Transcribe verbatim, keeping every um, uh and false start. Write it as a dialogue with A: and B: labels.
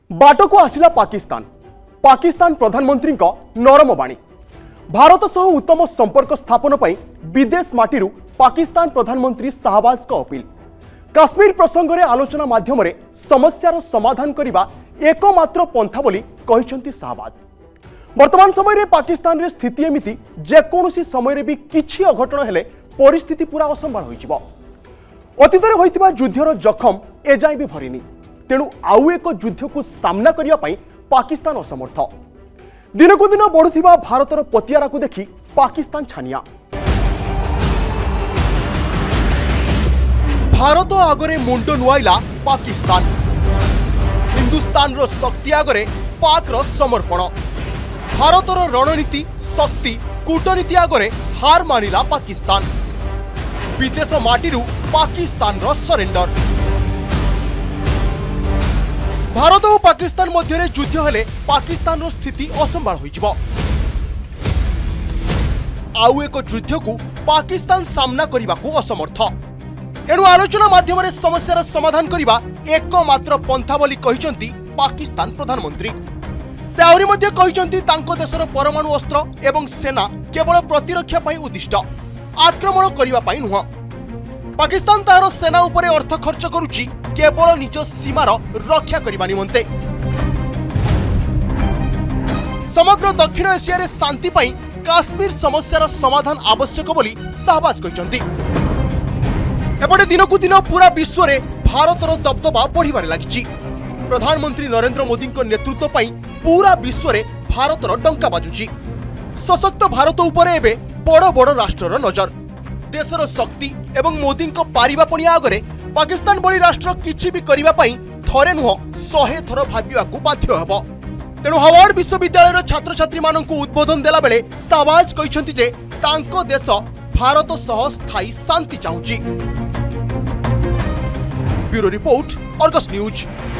A: बाट को आसिला पाकिस्तान पाकिस्तान प्रधानमंत्री नरम बाणी भारत सह उत्तम संपर्क स्थापन पर विदेश माटी पाकिस्तान प्रधानमंत्री शाहबाज का अपील काश्मीर प्रसंग में आलोचना माध्यम समस्यार समाधान करने एकमात्र पंथा बोली कहते शाहबाज। वर्तमान समय पाकिस्तान रे स्थिति एमिति जेकोसी समय भी किछि अघटन हेले परिस्थिति पूरा असंभाल हो अतीत होइतिबा युद्धर जखम एजाए भी भरिनी तेणु आउ एक युद्ध को सामना करने पाई पाकिस्तान असमर्थ। दिनकू दिन बढ़ुथिबा भारतर पतियारा को देखी पाकिस्तान छानिया भारत आगरे मुंड नुआइला पाकिस्तान हिंदुस्तान रो शक्ति आगरे पाक रो समर्पण भारतर रणनीति शक्ति कूटनीति आगरे हार मानिला पाकिस्तान विदेश माटीरू पाकिस्तान रो सरेंडर भारत और पाकिस्तान मध्य युद्ध हेले पाकिस्तान रो स्थिति असंभाल हो आउ एक युद्ध को पाकिस्तान सामना करने को असमर्थ एणु आलोचना माध्यम समस्यार समाधान करने एकमात्र पंथा बोली कहते पाकिस्तान प्रधानमंत्री। से आहरी मध्य कहते तांको देशर परमाणु अस्त्र एवं सेना केवल प्रतिरक्षा पाई उद्दिष्ट आक्रमण करने नुह पाकिस्तान तार सेना उपरे अर्थ खर्च करुच्ची केवल निज सीमार रक्षा करने निमंते समग्र दक्षिण एशिया रे शांति पाई काश्मीर समस्यार समाधान आवश्यक बोली शाहबाज कहते। एपटे दिनकू दिन पूरा विश्व रे भारतर दबदबा बढ़िबार लागिछि प्रधानमंत्री नरेंद्र मोदी नेतृत्व पाई पूरा विश्व रे भारतर डंका बाजुछि सशक्त भारत उपरे एबे बड़ बड़ राष्ट्रर नजर देशर शक्ति एवं मोदी पारिबापणी आगरे पाकिस्तान भली राष्ट्र किछि भी करिबा पाई थरे नुह शहे थर भाबिबाकू बाध्य हेबो। तेणु हार्वर्ड विश्वविद्यालय छात्र छात्री माननकू उद्बोधन देला बेले शाहबाज कहछन्ति जे तांको देश भारत सह स्थायी शांति चाहुछि। Bureau report Argus news.